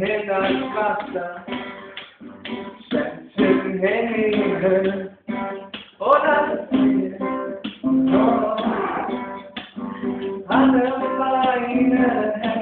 hin als Wasser, schätzen Himmel oder hier, oh, alle Beine